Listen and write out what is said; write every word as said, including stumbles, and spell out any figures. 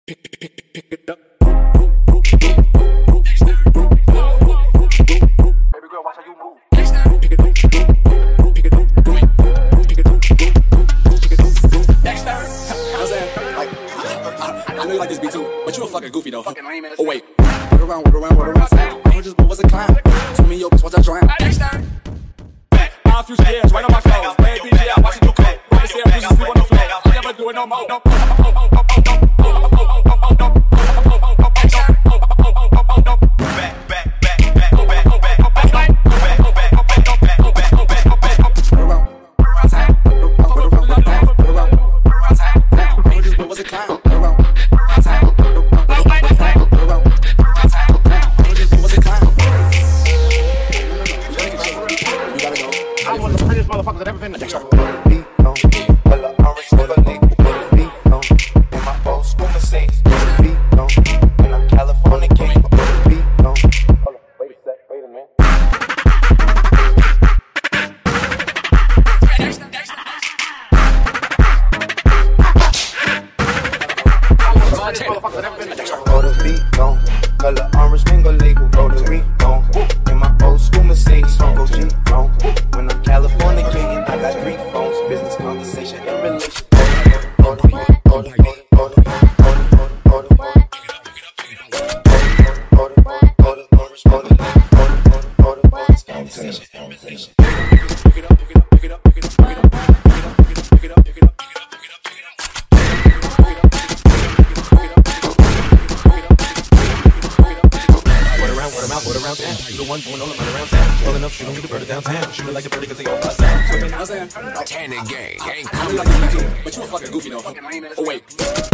Fucking goofy though. Oh wait, what around, what around, what around? I just was a clown. Told me yo, bitch, watch I drown. All few years, right on my clothes. Baby, yeah, I watch you do coke. When they say I'm sleep on the floor, I never do it no more. No. Motherfuckers that ever been in color orange bingo label, rotary phone. In my old school Mercedes, phone go G phone. When I'm California king, I got three phones. Business conversation and relation. Order, order, order, order, order, order, order, order, orange, order, order, order, order, conversation and relation. Pick it up, pick it up, pick it up, pick it up, pick it up, pick it up, pick it up, pick it up. Put around town, you the one going all around town. Rolling up, shooting with the bird downtown. Shooting like a bird because they all fly down. I'm saying, Tanning gang, ain't coming like you, but you a fucking goofy though. Oh wait.